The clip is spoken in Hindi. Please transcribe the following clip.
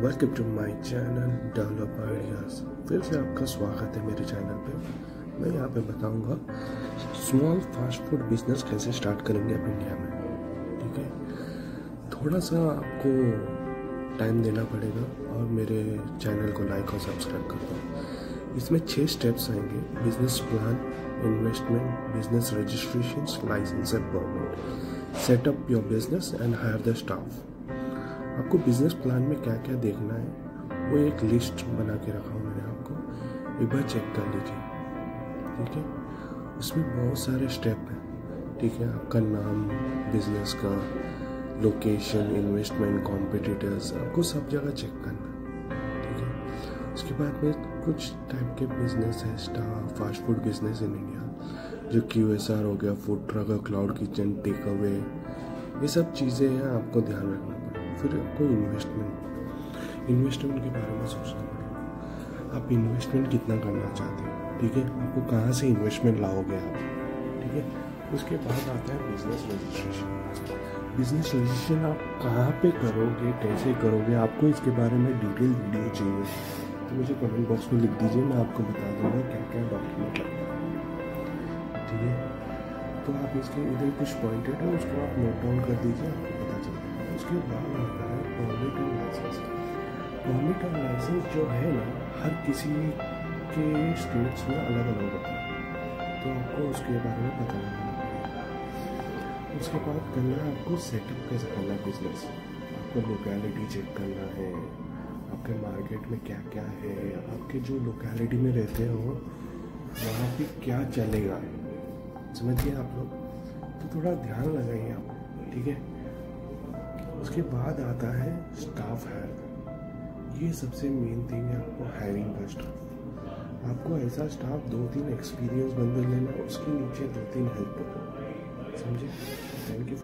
Welcome to my channel develop ideas. फिर से आपका स्वागत है मेरे चैनल पे। मैं यहाँ पे बताऊँगा स्मॉल फास्ट फूड बिजनेस कैसे स्टार्ट करेंगे आप इंडिया में। ठीक है, थोड़ा सा आपको टाइम देना पड़ेगा और मेरे चैनल को लाइक और सब्सक्राइब कर दो। इसमें 6 स्टेप्स आएंगे: business plan, investment, business registrations, licence and permit, setup your business and hire the staff. आपको बिजनेस प्लान में क्या क्या देखना है वो एक लिस्ट बना के रखा हूँ मैंने, आपको एक बार चेक कर लीजिए। ठीक है, उसमें बहुत सारे स्टेप हैं। ठीक है, आपका नाम, बिजनेस का लोकेशन, इन्वेस्टमेंट, कॉम्पिटिटर्स, आपको सब जगह चेक करना है। ठीक है, उसके बाद में कुछ टाइप के बिजनेस है, star fast food business in India, जो QSR हो गया, food truck, cloud kitchen, takeaway, ये सब चीज़ें हैं, आपको ध्यान रखना पड़ेगा। फिर आपको इन्वेस्टमेंट के बारे में सोचना पड़ेगा। आप इन्वेस्टमेंट कितना करना चाहते हैं, ठीक है, आपको कहाँ से इन्वेस्टमेंट लाओगे आप। ठीक है, उसके बाद आता है बिजनेस रजिस्ट्रेशन। बिजनेस रजिस्ट्रेशन आप कहाँ पे करोगे, कैसे करोगे, आपको इसके बारे में डिटेल वीडियो चाहिए तो मुझे कमेंट बॉक्स में लिख दीजिए, मैं आपको बता दूँगा क्या क्या डॉक्यूमेंट लगता है। ठीक है, तो आप इसके इधर कुछ पॉइंटेड है, उसको आप नोट डाउन कर दीजिए, आपको पता चल जाएगा। उसके बाद आता है permit and licence. Permit and licence जो है ना, हर किसी के स्टेट्स में अलग अलग होता है, तो आपको उसके बारे में पता लगाना पड़ेगा। उसके बाद करना है आपको सेटअप कैसे करना है बिजनेस। आपको लोकेलिटी चेक करना है, आपके मार्केट में क्या क्या है, आपके जो लोकेलिटी में रहते हो वहाँ पे क्या चलेगा, समझिए आप लोग, तो थोड़ा ध्यान लगाइए आप। ठीक है, उसके बाद आता है स्टाफ हायर। ये सबसे मेन थिंग है, आपको हायरिंग का स्टाफ। आपको ऐसा स्टाफ 2-3 एक्सपीरियंस बंदे लेना, उसके नीचे 2-3 हेल्पर, समझे। Thank you.